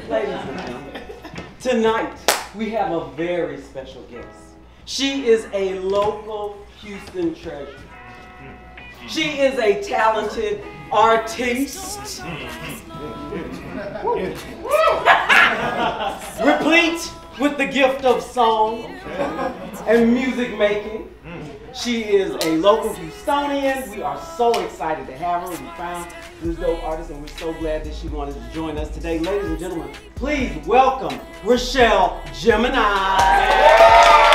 Ladies and gentlemen, tonight we have a very special guest. She is a local Houston treasure. She is a talented artiste, replete with the gift of song and music making. She is a local Houstonian. We are so excited to have her. We found this dope artist and we're so glad that she wanted to join us today. Ladies and gentlemen, please welcome Richelle Gemini.